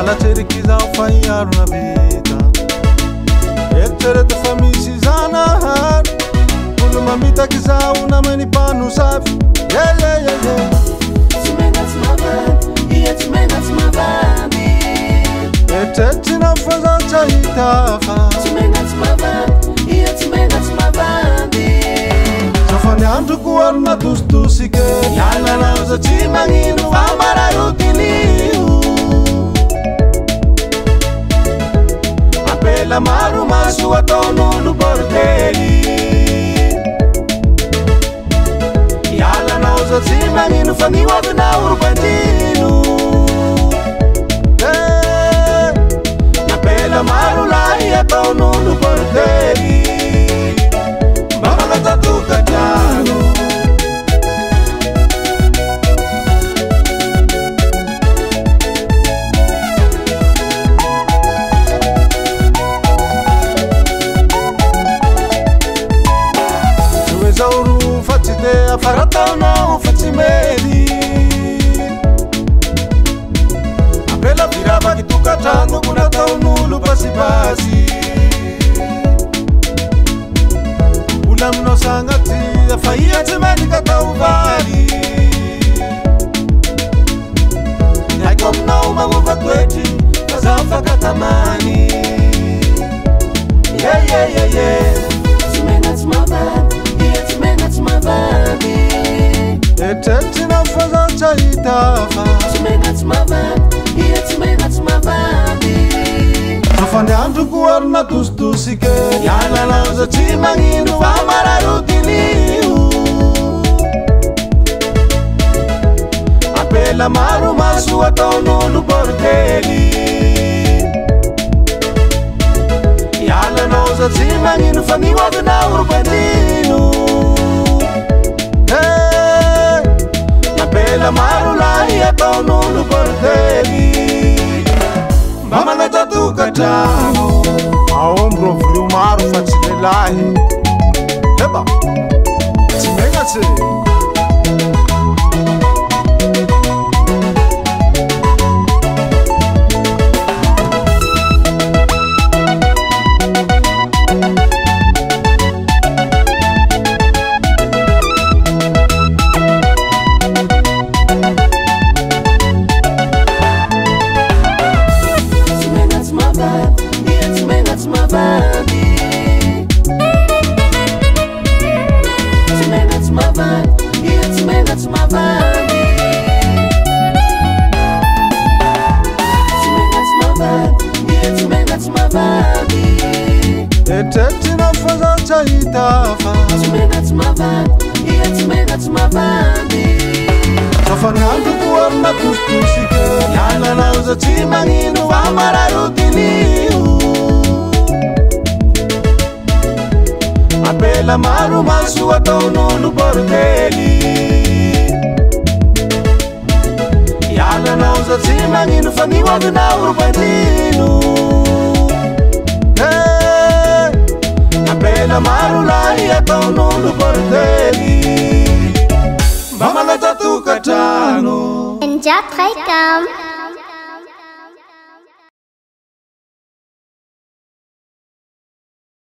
Anaterikiza ufanyaro na vita Eterete famisizanar Ulu mamita kiza unameni panu safi Yeah, yeah, yeah, yeah Tumengats mavan, iya tumengats mavandi Eteti na faza chahitafa Tumengats mavan, iya tumengats mavandi Safani antu kuwarna tustusike Yala na uza chimanginu famara rutiliu Apela maru masu watonulu bordeli Yala na uza chimanginu faniwa vina urbandinu Apela maru lahi watonulu bordeli Mama tatuka jano Zauru fatide afarata no fatimedi Apela virava kituka tano kuna taunulu basi basi Ula mno sangati afaiya temeni kata uvali Naiko mna umaguva kweti kazafa katamani Yeah, yeah, yeah, yeah Tumengats mavan Tumengats mavandi Eteti na faza chahitafa Tumengats mavan Iya tumengats mavandi Safani antu kuwarna tustusike Yala na uza chimanginu famara rutiliu Apela maru masu watonulu bordeli Yala na uza chimanginu faniwa vina urbandinu Apela maru lahi watonulu bordeli Mama na tatuka tano Aombro vru maru fatile lahi Heba Timengase Eteti na faza chahitafa Tumengats mavan, iya tumengats mavandi Safani antu kuwarna tustusike Yala na uza chimanginu famara rutiliu Apela maru masu watonulu bordeli Yala na uza chimanginu faniwa vina urbandinu Apela maru lahi watonulu bordeli Mama na tatuka tano Enjat rekam